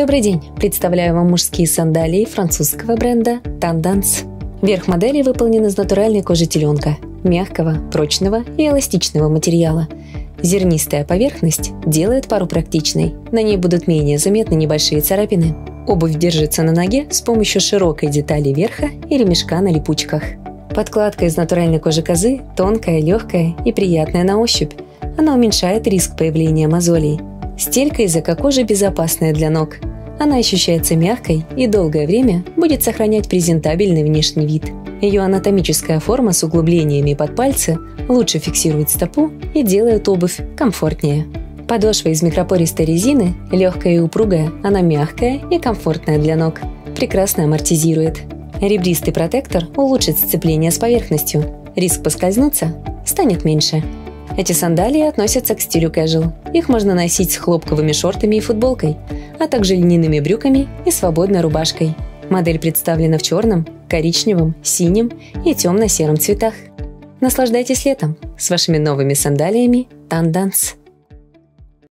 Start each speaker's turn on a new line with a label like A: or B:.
A: Добрый день! Представляю вам мужские сандалии французского бренда Tendance. Верх модели выполнен из натуральной кожи теленка, мягкого, прочного и эластичного материала. Зернистая поверхность делает пару практичной, на ней будут менее заметны небольшие царапины. Обувь держится на ноге с помощью широкой детали верха и ремешка на липучках. Подкладка из натуральной кожи козы тонкая, легкая и приятная на ощупь. Она уменьшает риск появления мозолей. Стелька из эко-кожи безопасная для ног. Она ощущается мягкой и долгое время будет сохранять презентабельный внешний вид. Ее анатомическая форма с углублениями под пальцы лучше фиксирует стопу и делает обувь комфортнее. Подошва из микропористой резины, легкая и упругая, она мягкая и комфортная для ног. Прекрасно амортизирует. Ребристый протектор улучшит сцепление с поверхностью. Риск поскользнуться станет меньше. Эти сандалии относятся к стилю casual. Их можно носить с хлопковыми шортами и футболкой, а также льняными брюками и свободной рубашкой. Модель представлена в черном, коричневом, синем и темно-сером цветах. Наслаждайтесь летом с вашими новыми сандалиями Tendance.